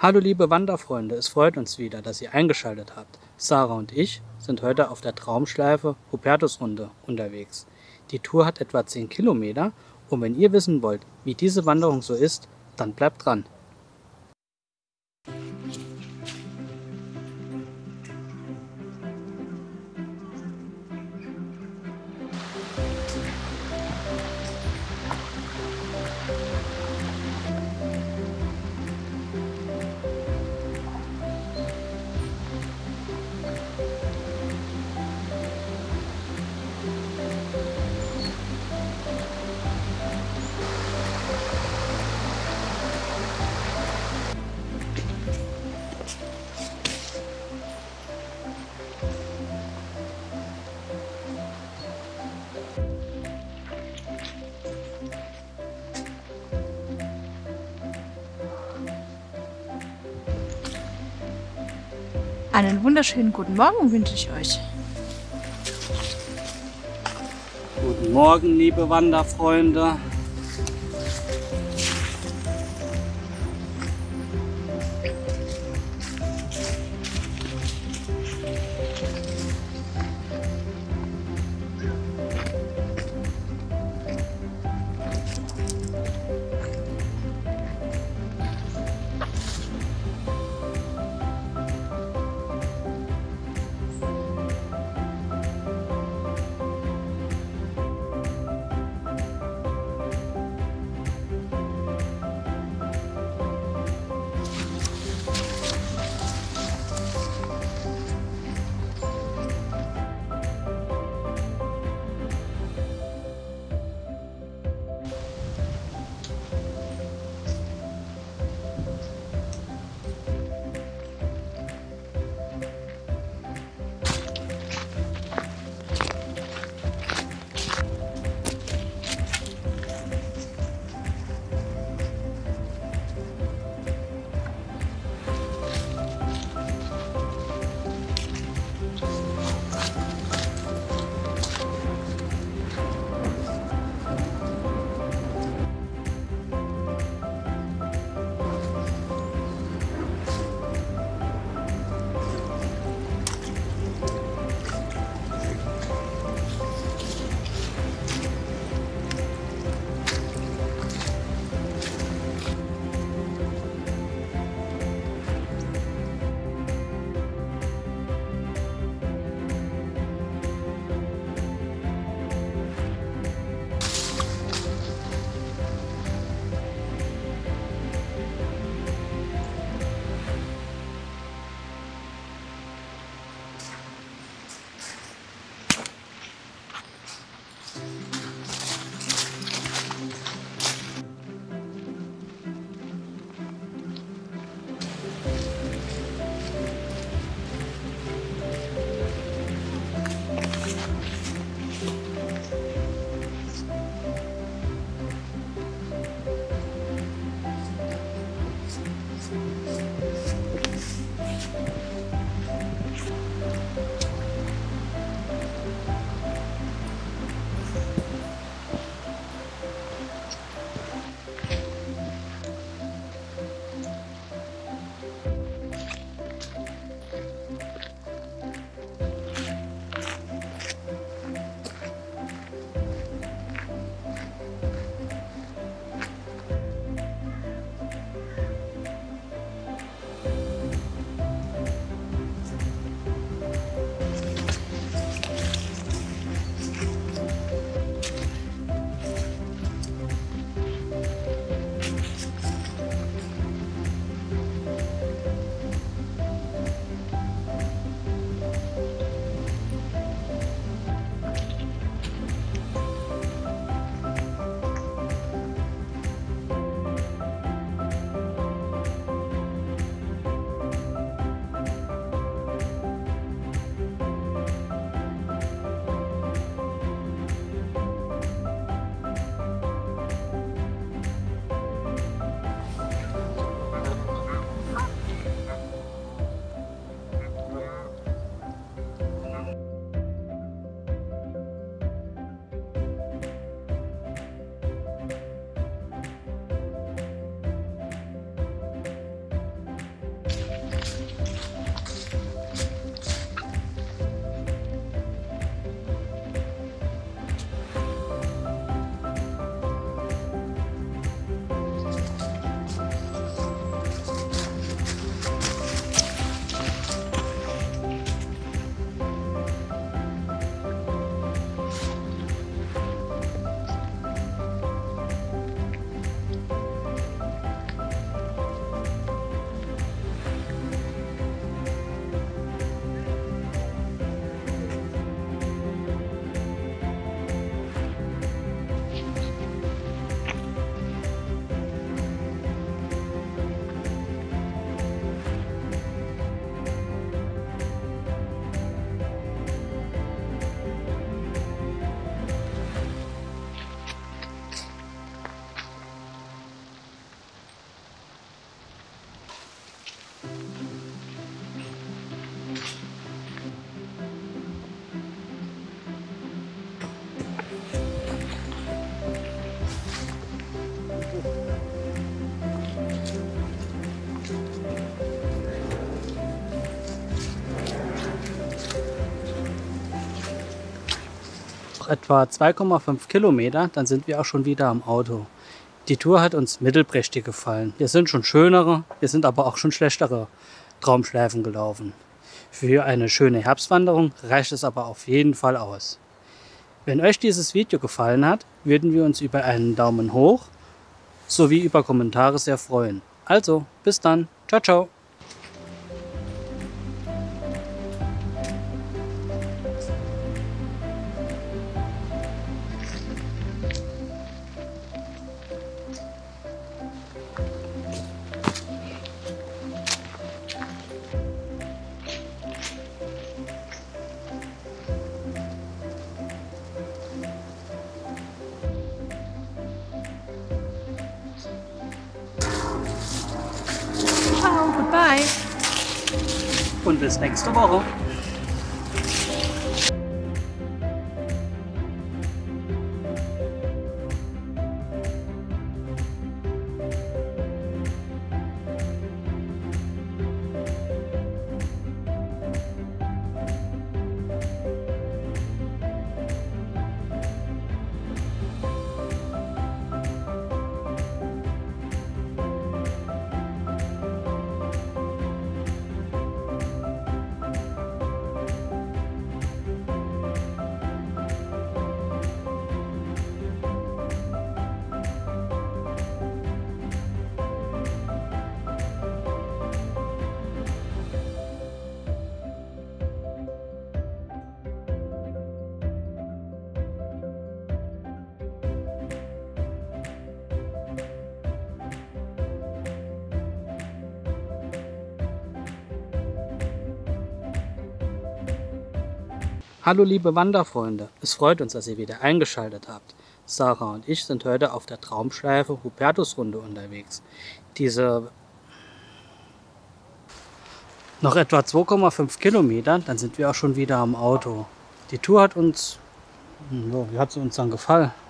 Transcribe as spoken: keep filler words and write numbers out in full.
Hallo liebe Wanderfreunde, es freut uns wieder, dass ihr eingeschaltet habt. Sarah und ich sind heute auf der Traumschleife Hubertusrunde unterwegs. Die Tour hat etwa zehn Kilometer und wenn ihr wissen wollt, wie diese Wanderung so ist, dann bleibt dran. Einen wunderschönen guten Morgen wünsche ich euch. Guten Morgen liebe Wanderfreunde. Noch etwa zwei Komma fünf Kilometer, dann sind wir auch schon wieder am Auto. Die Tour hat uns mittelprächtig gefallen. Wir sind schon schönere, wir sind aber auch schon schlechtere Traumschleifen gelaufen. Für eine schöne Herbstwanderung reicht es aber auf jeden Fall aus. Wenn euch dieses Video gefallen hat, würden wir uns über einen Daumen hoch sowie über Kommentare sehr freuen. Also, bis dann. Ciao, ciao. Ciao, goodbye. Und bis nächste Woche. Hallo liebe Wanderfreunde, es freut uns, dass ihr wieder eingeschaltet habt. Sarah und ich sind heute auf der Traumschleife Hubertusrunde unterwegs. Diese noch etwa zwei Komma fünf Kilometer, dann sind wir auch schon wieder am Auto. Die Tour hat uns, ja, wie hat sie uns dann gefallen?